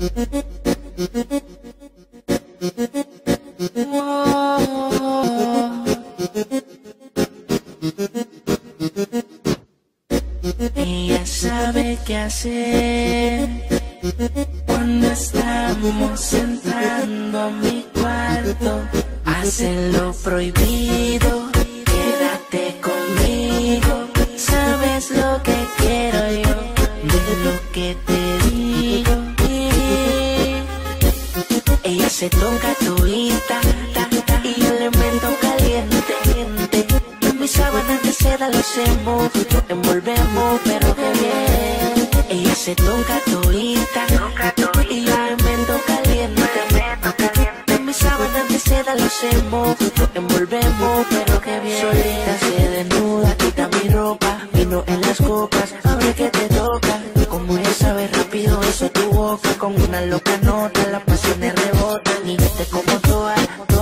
Ella sabe qué hacer cuando estamos entrando a mi cuarto. Hace lo prohibido, quédate conmigo. Sabes lo que quiero yo, de lo que te digo. Ella se toca todita y yo le meto caliente. En mis sábanas de seda lo hacemos, lo envolvemos, pero qué bien. Ella se toca todita y yo le meto caliente. En mis sábanas de seda lo hacemos, lo envolvemos, pero qué bien. Solita se desnuda, quita mi ropa, vino en las copas, abre que te toca. Como ella sabe rápido eso tu boca, con una loca nota las pasiones rebotan. Y te como toda,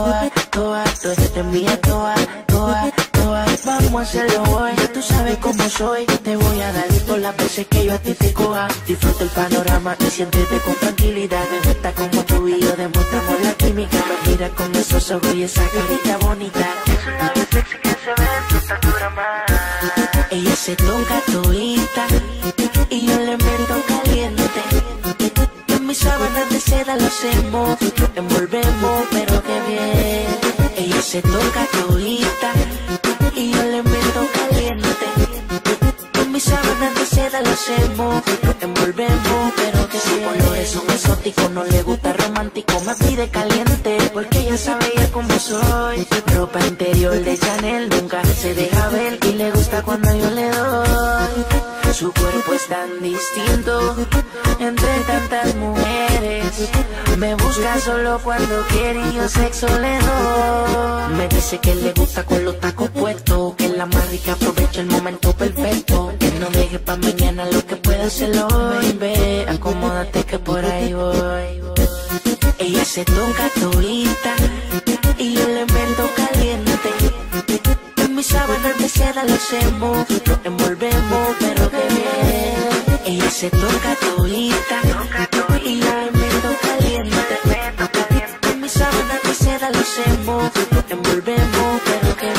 tú eres mía toda. Vamos a hacerlo hoy, tú sabes cómo soy. Te voy a dar todas las veces que yo a ti te coja. Disfruta el panorama y siéntete con tranquilidad. Me gusta como tú y yo demostramos la química. Me mira con esos ojos y esa carita bonita. Es un labio sexy que se ve en tu estatura más. Ella se toca todita y yo le meto caliente. En mis sábanas de seda lo hacemos, lo envolvemos, pero qué bien. Ella se toca todita y yo le meto caliente. En mis sábanas de seda lo hacemos, lo envolvemos, pero que si colores son exóticos, no le gusta romántico, me pide caliente, porque ella sabe ya cómo soy. Ropa interior de Chanel, nunca se deja ver y le gusta cuando yo le doy. Su cuerpo es tan distinto entre tantas mujeres. Me busca solo cuando quiere y yo sexo le doy. Me dice que le gusta con los tacos puestos, que la más rica aprovecha el momento perfecto. Que no deje pa' mañana lo que pueda hacerlo hoy. Ve, acomódate que por ahí voy. Ella se toca todita y yo le meto caliente. En mis sábanas de seda lo hacemos, lo envolvemos, pero qué bien. Ella se toca todita y yo le meto caliente. En mis sábanas de seda lo hacemos, lo envolvemos, pero qué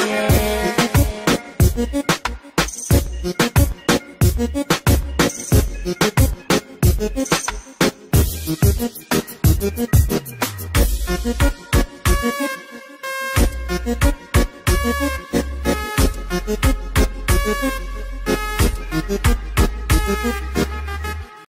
bien.